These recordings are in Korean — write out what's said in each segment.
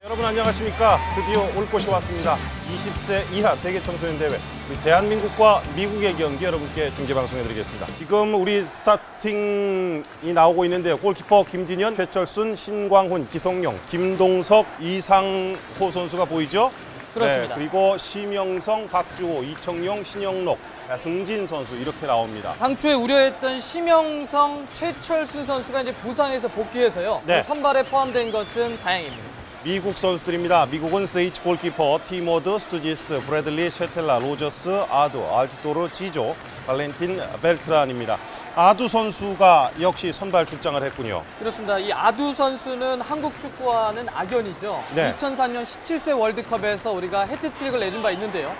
여러분 안녕하십니까. 드디어 올 곳이 왔습니다. 20세 이하 세계 청소년 대회 우리 대한민국과 미국의 경기 여러분께 중계방송해드리겠습니다. 지금 우리 스타팅이 나오고 있는데요. 골키퍼 김진현, 최철순, 신광훈, 기성용, 김동석, 이상호 선수가 보이죠? 그렇습니다. 네, 그리고 심영성, 박주호, 이청용, 신영록, 승진 선수 이렇게 나옵니다. 당초에 우려했던 심영성, 최철순 선수가 이제 부상에서 복귀해서요. 네. 선발에 포함된 것은 다행입니다. 미국 선수들입니다. 미국은 스위치 골키퍼 티모드, 스투지스, 브래들리, 셰텔라, 로저스, 아두, 알티토르, 지조, 발렌틴, 벨트란입니다. 아두 선수가 역시 선발 출장을 했군요. 그렇습니다. 이 아두 선수는 한국 축구와는 악연이죠. 네. 2004년 17세 월드컵에서 우리가 해트트릭을 내준 바 있는데요.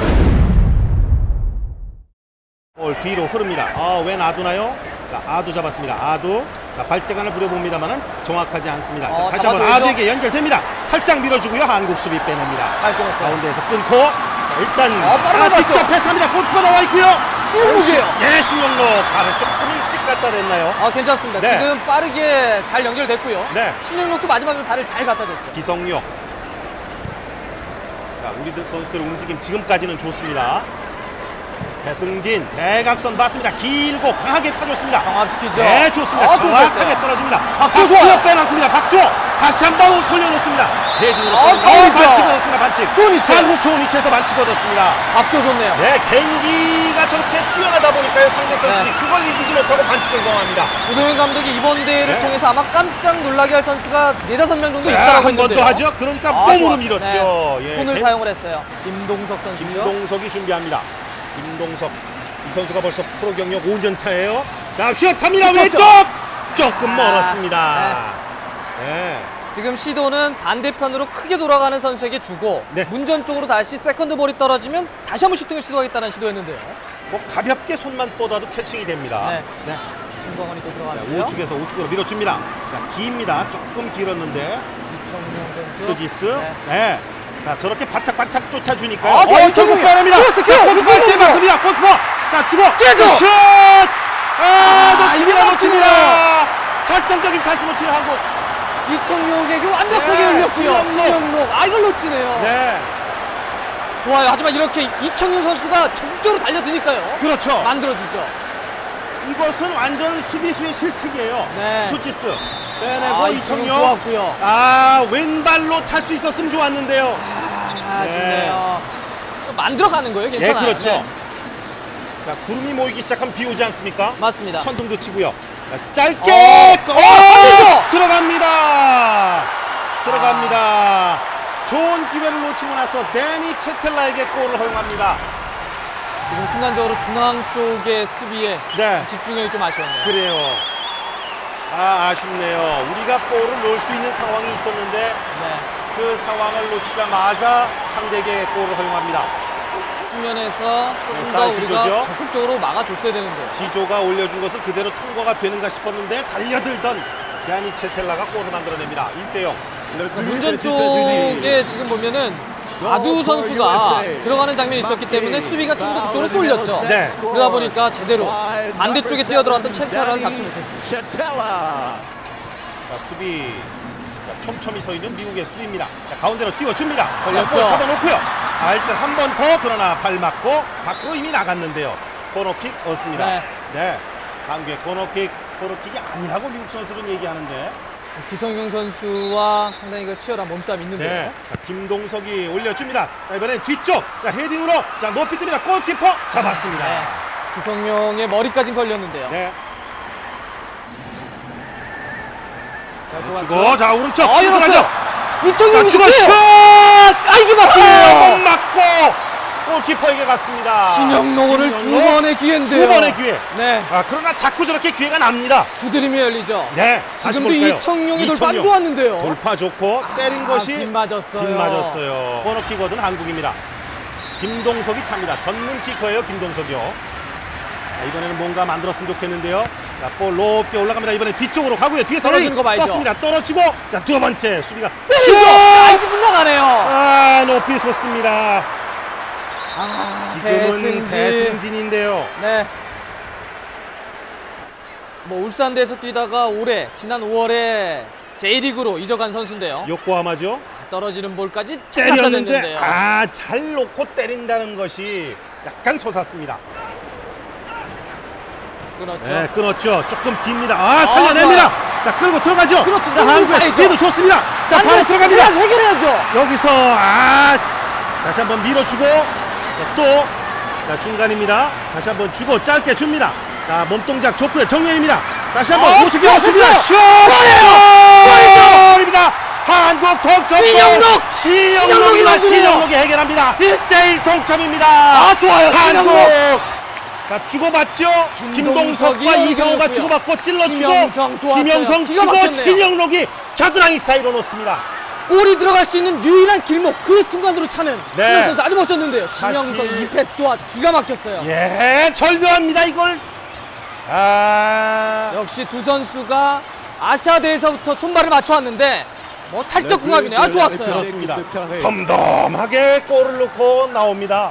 볼 뒤로 흐릅니다. 웬 아두나요? 자, 아두 잡았습니다. 아두. 자, 발재간을 부려봅니다만은 정확하지 않습니다. 자, 다시 한번 아두에게 연결됩니다. 살짝 밀어주고요. 한국 수비 빼냅니다. 잘 끊었어요. 가운데에서 끊고 자, 일단 직접 패스합니다. 골키퍼 나와 있고요. 신영록이에요. 예, 신영록. 발을 조금 일찍 갖다 댔나요? 괜찮습니다. 네. 지금 빠르게 잘 연결됐고요. 네. 신영록도 마지막에 발을 잘 갖다 댔죠. 기성용. 자, 우리들 선수들의 움직임 지금까지는 좋습니다. 배승진 대각선 봤습니다. 길고 강하게 차줬습니다. 경합시키죠. 네, 좋습니다. 정확하게 떨어집니다. 박주호 빼놨습니다. 박주호 다시 한번 돌려놓습니다. 헤딩으로 반칙 얻었습니다. 반칙. 좋은 위치. 한국 좋은 위치에서 반칙 얻었습니다. 박주호 좋네요. 네, 개인기가 저렇게 뛰어나다 보니까요. 상대 선수들이 그걸 이기지 못하고 반칙을 경합니다. 조동현 감독이 이번 대회를 통해서 아마 깜짝 놀라게 할 선수가 4-5명 정도 있다고 한 번 더 하죠. 그러니까 뽕으로 밀었죠. 네. 손을 사용을 했어요. 김동석 선수죠. 김동석이 준비합니다. 김동석 이 선수가 벌써 프로 경력 5년 차예요. 자, 휘어찹니다. 왼쪽 조금 멀었습니다. 네. 지금 시도는 반대편으로 크게 돌아가는 선수에게 주고 문전 쪽으로 다시 세컨드 볼이 떨어지면 다시 한번 슈팅을 시도하겠다는 시도였는데요. 뭐 가볍게 손만 뻗어도 캐칭이 됩니다. 네. 신광훈이 또 들어가는데요. 우측에서 우측으로 밀어줍니다. 자, 깁니다. 조금 길었는데 이청용 선수. 스투지스. 네. 자, 저렇게 바짝바짝 쫓아주니까요. 이청용 빼냅니다. 골키퍼 때렸습니다. 골키퍼. 자, 주고 슛! 놓칩니다. 결정적인 찬스 놓치는 한국. 이청용에게 완벽하게 흘렸고요. 신영록. 이걸 놓치네요. 네. 좋아요. 하지만 이렇게 이청용 선수가 적극적으로 달려드니까요. 그렇죠. 만들어주죠. 이것은 완전 수비수의 실책이에요. 네. 스투지스 빼내고 이청용 좋았고요. 왼발로 찰 수 있었으면 좋았는데요. 아쉽네요. 만들어가는 거예요. 괜찮아요. 네, 그렇죠. 네. 자, 구름이 모이기 시작하면 비 오지 않습니까? 맞습니다. 천둥도 치고요. 자, 짧게 들어갑니다. 좋은 기회를 놓치고 나서 데니 체텔라에게 골을 허용합니다. 지금 순간적으로 중앙 쪽의 수비에 집중력이 좀 아쉬웠네요. 그래요. 아쉽네요. 우리가 볼을 놓을 수 있는 상황이 있었는데 그 상황을 놓치자마자 상대에게 골을 허용합니다. 측면에서 조금 더 우리가 적극적으로 막아줬어야 되는데 지조가 올려준 것은 그대로 통과가 되는가 싶었는데 달려들던 데니 체텔라가 골을 만들어냅니다. 1대0. 문전 쪽에 지금 보면은 아두 선수가 들어가는 장면이 있었기 때문에 수비가 좀 더 그쪽으로 쏠렸죠. 네. 그러다 보니까 제대로 반대쪽에 뛰어들어왔던 체텔라를 잡지 못했습니다. 자, 수비 촘촘히 서 있는 미국의 수비입니다. 자, 가운데로 띄워줍니다. 볼 잡아놓고요. 일단 한 번 더 그러나 발 맞고 밖으로 이미 나갔는데요. 코너킥 얻습니다. 네. 한국의 코너킥이 아니라고 미국 선수들은 얘기하는데 기성용 선수와 상당히 그 치열한 몸싸움이 있는데요. 네. 자, 김동석이 올려줍니다. 자, 이번엔 뒤쪽. 자, 헤딩으로 자, 높이 뜹니다. 골키퍼 잡았습니다. 기성용의 머리까지 걸렸는데요. 네. 주고 자, 오른쪽 들어가죠. 이청용이 주고 슛! 이게 막혀요. 못 맞고 골키퍼에게 갔습니다. 신영록 오늘 두 번의 기회인데요. 두 번의 기회. 네. 그러나 자꾸 저렇게 기회가 납니다. 두드림이 열리죠. 네. 지금도 이청용이 돌파 좋았는데요. 돌파 좋고 때린 것이 빗맞았어요. 코너킥거든 한국입니다. 김동석이 찹니다. 전문 키커예요, 김동석이요. 자, 이번에는 뭔가 만들었으면 좋겠는데요. 자, 볼 높게 올라갑니다. 이번에 뒤쪽으로 가고요. 뒤에서 떨어지는 거 봐야죠. 떴습니다. 떨어지고 자, 두 번째 수비가 때리죠. 이게 빗나가네요. 높이 솟습니다. 지금은 배승진인데요. 네. 뭐 울산대에서 뛰다가 지난 5월에 J리그로 이적한 선수인데요. 요코하마죠. 떨어지는 볼까지 때렸는데 잘 놓고 때린다는 것이 약간 솟았습니다. 끊었죠. 네, 끊었죠. 조금 깁니다. 살려냅니다. 자, 끌고 들어가죠. 그렇죠. 자, 한국의 스피드 좋습니다. 자, 바로 들어갑니다. 해결해야죠. 여기서 다시 한번 밀어주고 자, 중간입니다. 다시 한번 주고 짧게 줍니다. 자, 몸동작 좋고요. 정면입니다. 다시 한번 우측으로 줍니다. 슛! 골입니다. 한국 동점. 신영록이 해결합니다. 1대1 동점입니다. 좋아요. 한국. 자, 주고받죠. 김동석과 이상호가 주고받고 찔러주고 심영성 주고 신영록이 겨드랑이 사이로 놓습니다. 골이 들어갈 수 있는 유일한 길목, 그 순간으로 차는 신영 선수 아주 멋졌는데요. 신영성 이 패스 좋아, 기가 막혔어요. 예, 절묘합니다 이걸. 역시 두 선수가 아시아 대회에서부터 손발을 맞춰왔는데 뭐 찰떡궁합이네요. 좋았어요. 그렇습니다. 덤덤하게 골을 넣고 나옵니다.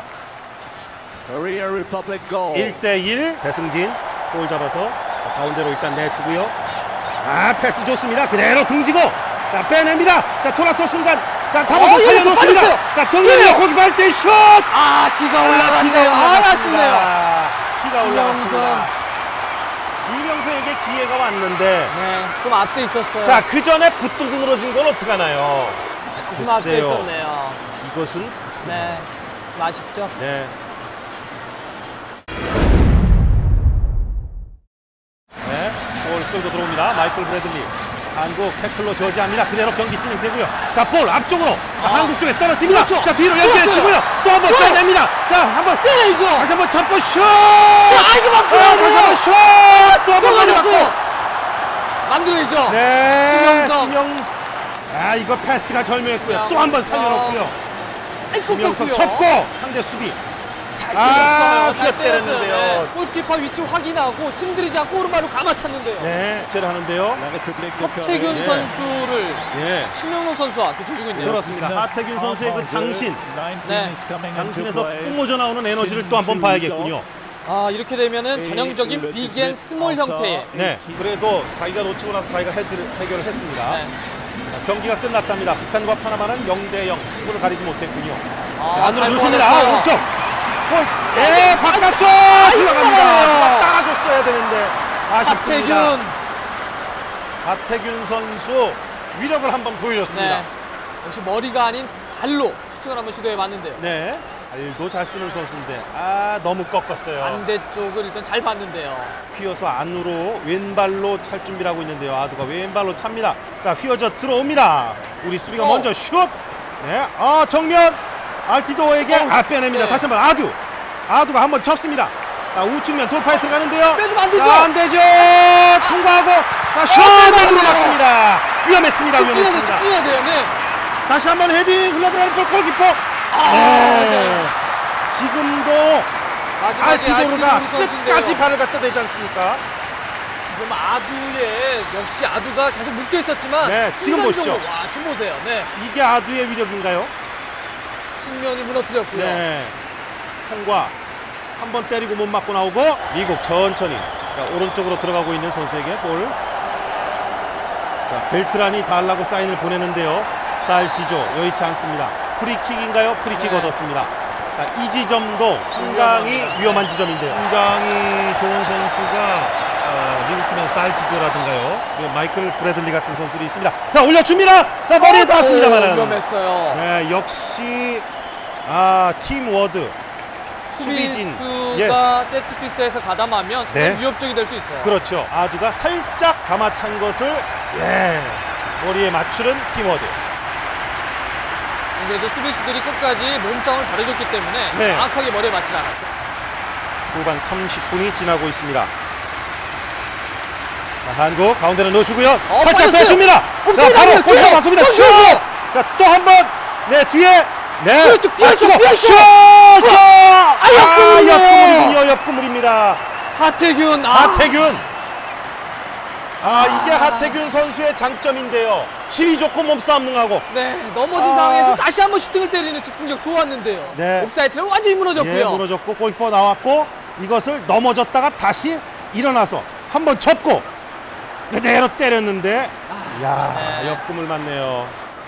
1대1 배승진 골 잡아서 가운데로 일단 내주고요. 패스 좋습니다. 그대로 등지고 자, 빼냅니다. 자, 돌아서 순간 자, 잡아서 살려놓습니다. 자, 정면으로 거기 발 때 슛! 기가 올라갔네요. 아쉽네요. 기가 올라갔습니다. 심영서에게 기회가 왔는데 좀 앞서 있었어요. 자, 그 전에 붙들고 늘어진 건 어떡하나요? 조금 앞서 있었네요. 이것은 좀 아쉽죠. 볼 끌고 들어옵니다. 마이클 브래들리. 한국 태클로 저지합니다. 그대로 경기 진행되고요. 자, 볼 앞쪽으로 한국 쪽에 떨어집니다. 그렇죠. 자, 뒤로 연결해주고요. 또 한 번 빼냅니다. 자, 한번 때리죠. 다시 한번 잡고 슛! 이거 맞고요. 다시 한번 슛! 또 한 번 맞았어요. 만들어야죠. 심영. 이거 패스가 절묘했고요. 또 한 번 살려놓고요. 심영석 접고 상대 수비. 잘 때렸는데요. 골키퍼 위치 확인하고 힘들이지 않고 오른발로 감아찼는데요. 제를 하는데요. 하태균 선수를 신영록 선수와 교체해주고 있네요. 그렇습니다. 하태균 선수의 그 장신. 장신에서 뿜어져 나오는 에너지를 또 한번 봐야겠군요. 이렇게 되면은 전형적인 빅앤 스몰 형태의. 그래도 자기가 놓치고 나서 자기가 해결을 했습니다. 경기가 끝났답니다. 북한과 파나마는 0대0 승부를 가리지 못했군요. 안으로 놓칩니다. 오른쪽. 바깥쪽 들어갑니다. 따라줬어야 되는데 아쉽습니다. 하태균 선수 위력을 한번 보여줬습니다. 역시 머리가 아닌 발로 슈팅을 한번 시도해봤는데요. 발도 잘 쓰는 선수인데 너무 꺾었어요. 반대쪽을 일단 잘 봤는데요. 휘어서 안으로 왼발로 찰 준비를 하고 있는데요. 아두가 왼발로 찹니다. 자, 휘어져 들어옵니다. 우리 수비가 먼저 슛. 정면 알티도에게 빼냅니다. 다시 한번 아두가 한번 접습니다. 우측면 돌파에 들어가는데요. 빼주면 안 되죠. 안 되죠. 통과하고 슛으로 막습니다. 위험했습니다. 집중해야 돼요. 다시 한번 헤딩 흘러들어가는 볼 골키퍼. 지금도 알티도르가 끝까지 발을 갖다 대지 않습니까? 지금 역시 아두가 계속 묶여 있었지만 지금 보시죠. 지금 보세요. 이게 아두의 위력인가요? 측면이 무너뜨렸고요. 통과 한 번 때리고 못 맞고 나오고 미국 천천히 오른쪽으로 들어가고 있는 선수에게 볼. 자, 벨트란이 달라고 사인을 보내는데요. 살지조 여의치 않습니다. 프리킥인가요? 프리킥 얻었습니다. 자, 이 지점도 상당히 위험한 지점인데요. 굉장히 좋은 선수가 미국 팀의 살지조라든가요. 그리고 마이클 브래들리 같은 선수들이 있습니다. 자, 올려줍니다. 머리에 닿았습니다만은. 위험했어요. 역시 팀 워드. 수비수가 세트피스에서 가담하면 상당히 위협적이 될 수 있어요. 그렇죠. 아두가 살짝 감아찬 것을 머리에 맞추는 팀워드. 그래도 수비수들이 끝까지 몸싸움을 벌여줬기 때문에 정확하게 머리에 맞지 않았죠. 후반 30분이 지나고 있습니다. 한국 가운데로 넣어주고요. 살짝 빼줍니다. 자, 바로 골키퍼 맞습니다. 슛! 자, 또 한 번 뒤에 슛! 옆구물이군요. 옆구물입니다. 하태균. 이게 하태균 선수의 장점인데요. 힘이 좋고 몸싸움 능하고. 넘어진 상황에서 다시 한번 슈팅을 때리는 집중력 좋았는데요. 옵사이트는 완전히 무너졌고요. 무너졌고 골키퍼 나왔고 이것을 넘어졌다가 다시 일어나서 한번 접고 그대로 때렸는데 야, 네. 역금을 맞네요.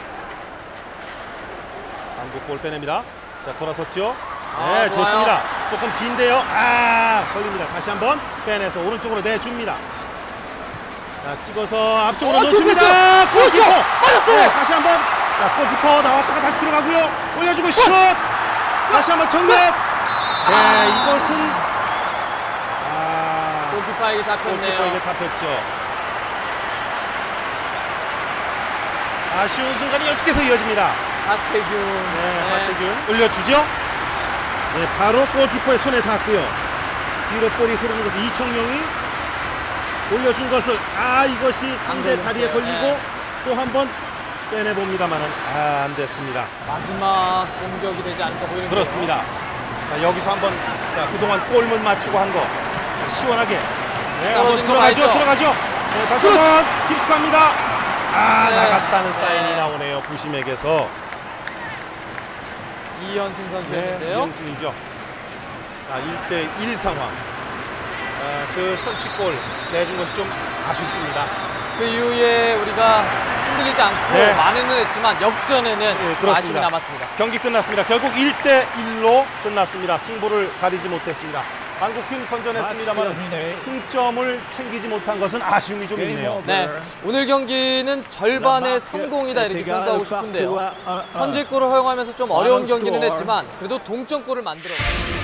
한국 골 빼냅니다. 자, 돌아섰죠? 네, 좋아요. 좋습니다. 조금 긴데요. 걸립니다. 다시 한번 빼내서 오른쪽으로 내줍니다. 자, 찍어서 앞쪽으로 놓칩니다. 골키퍼! 빠졌어요. 네, 다시 한번. 자, 골키퍼 나왔다가 다시 들어가고요. 올려주고 슛! 다시 한번 정면! 네, 이것은 골키퍼에게 잡혔네요. 골키퍼에게 잡혔죠. 아쉬운 순간이 연속해서 이어집니다. 하태균. 네, 하태균 올려주죠. 네, 바로 골키퍼의 손에 닿고요. 뒤로 볼이 흐르는 것을 이청용이 올려준 것을 이것이 상대 다리에 걸리고 네. 또 한 번 빼내봅니다만은 안 됐습니다. 마지막 공격이 되지 않을까 보이는데요. 그렇습니다. 자, 여기서 한번 그동안 골문 맞추고 한 거 시원하게 한번 들어가죠. 네, 다시 한번 깊숙합니다. 네. 나갔다는 네. 사인이 나오네요. 부심에게서. 이현승 선수였는데요. 네, 연승이죠. 1대1 상황. 그 선취골 내준 것이 좀 아쉽습니다. 그 이후에 우리가 흔들리지 않고 네. 만회는 했지만 역전에는 좀 아쉬움이 남았습니다. 경기 끝났습니다. 결국 1대1로 끝났습니다. 승부를 가리지 못했습니다. 한국팀 선전했습니다만 승점을 챙기지 못한 것은 아쉬움이 좀 있네요. 네, 오늘 경기는 절반의 성공이다 이렇게 평가하고 싶은데요. 선제골을 허용하면서 좀 어려운 경기는 했지만 그래도 동점골을 만들어